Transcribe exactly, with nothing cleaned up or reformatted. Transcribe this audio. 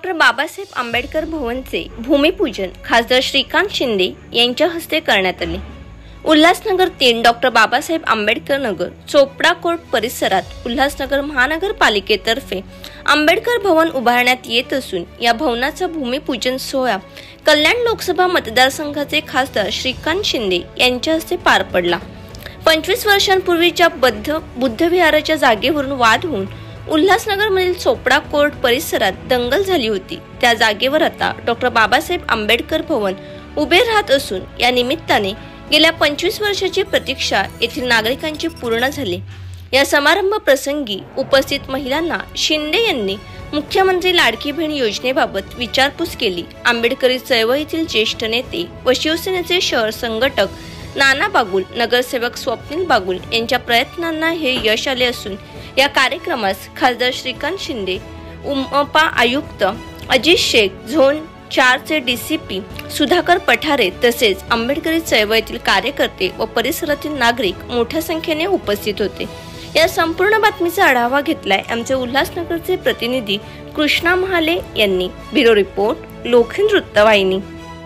Doctor Babasaheb Ambedkar भवनचे भूमिपूजन खासदार श्रीकांत शिंदे यांच्या हस्ते करण्यात आले। उल्हासनगर तीन डॉक्टर बाबासाहेब आंबेडकर नगर चोपडा कोर्ट परिसरात उल्हासनगर महानगरपालिकेतर्फे आंबेडकर भवन उभारण्यात येत असून या भवनाचा भूमिपूजन सोहळा कल्याण लोकसभा मतदारसंघाचे खासदार श्रीकांत शिंदे यांच्या हस्ते पार पडला। पंचवीस वर्षांपूर्वीच्या बद्ध बुद्धविहाराच्या जागेवरून वाद होऊन उल्हासनगरमधील चोपडा कोर्ट परिसरात दंगल झाली होती। त्या जागेवर आता डॉक्टर बाबासाहेब आंबेडकर भवन उभे राहत असून या निमित्ताने गेल्या पंचवीस वर्षाची प्रतीक्षा येथील नागरिकांची पूर्ण झाली। या समारंभ प्रसंगी उपस्थित महिलांना शिंदे यांनी मुख्यमंत्री लाडकी बहीण योजनेबाबत विचारपूस केली। आंबेडकरी चळवळीतील ज्येष्ठ नेते व शिवसेनेचे शहर संघटक नाना बागुल, नगरसेवक स्वप्नील बागुल यांच्या प्रयत्नांना हे यश आले असून या कार्यक्रमास खासदार श्रीकांत शिंदे, उमपा आयुक्त अजित शेख, झोन चार चे डीसीपी सुधाकर पठारे तसेच आंबेडकरी चळवळीतील कार्यकर्ते व परिसरातील नागरिक मोठ्या संख्येने उपस्थित होते। या संपूर्ण बातमीचा आढावा घेतलाय आमचे उल्हासनगरचे प्रतिनिधी कृष्णा महाले यांनी। ब्युरो रिपोर्ट, लोखंड वृत्तवाहिनी।